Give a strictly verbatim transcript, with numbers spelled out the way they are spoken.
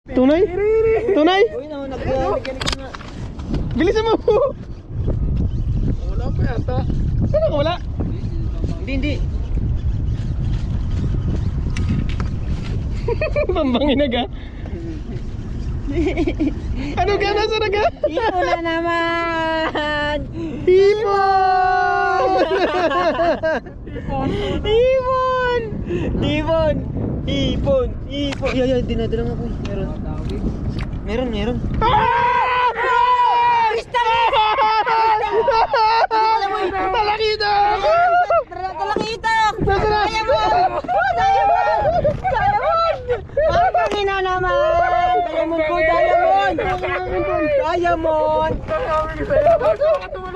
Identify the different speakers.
Speaker 1: Tunay? Tunay?
Speaker 2: Uy, naman nag-ganik na.
Speaker 1: Bilisan mo po.
Speaker 3: Wala pa yata.
Speaker 1: Saan ako wala?
Speaker 2: Hindi, hindi.
Speaker 1: Pambangin na ga. Ano ka? Nasa na ga?
Speaker 2: Ipon na naman!
Speaker 1: Ibon!
Speaker 2: Ibon! Ibon! Ibon! Ibon! Yan, yan, dinadala mo po. Meron. Meron, meron.
Speaker 1: Talakita!
Speaker 2: Talakita!
Speaker 1: Nasa na?
Speaker 2: Diamond! Diamond! Diamond! Pambangin na naman! Diamond po, diamond! Diamond!
Speaker 3: Kaya